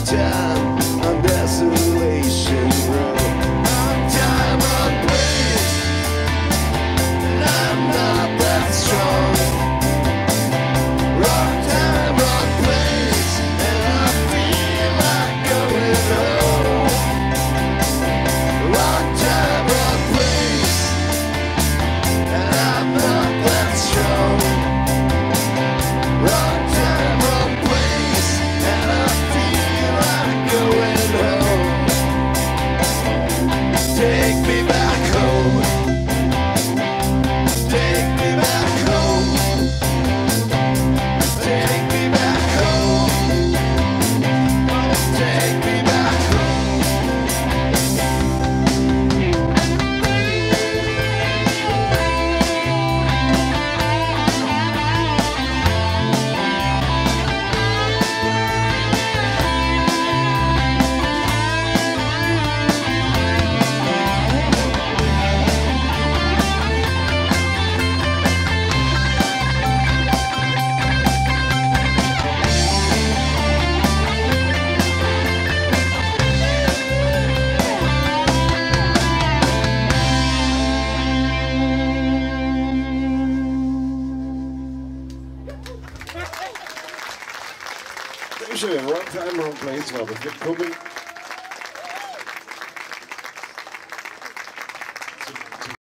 time on Desolation Road. Wrong time, wrong place, and I'm not that strong. Wrong time, wrong place, and I feel like going home. Wrong time, wrong place, and I'm not that strong. Wrong time, wrong place, and I feel like going home. Take me back home. Take me back home. Take me back home. Take me back home. Dankeschön, Wrong Time, Wrong Place war das.